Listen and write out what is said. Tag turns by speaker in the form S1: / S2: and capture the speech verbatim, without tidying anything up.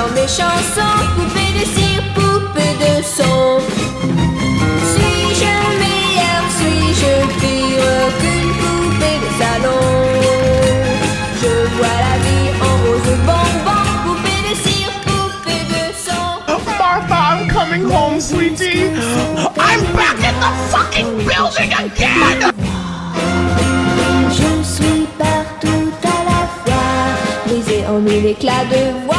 S1: dans mes chansons. Poupée de cire, poupée de son. Suis-je meilleure, suis-je pire qu'une poupée de salon? Je vois la vie en rose bonbon. Poupée de cire, poupée de son.
S2: Martha, I'm coming home, sweetie. I'm back in the fucking building again.
S1: Je suis partout à la fois, brisée en mille éclats de voix.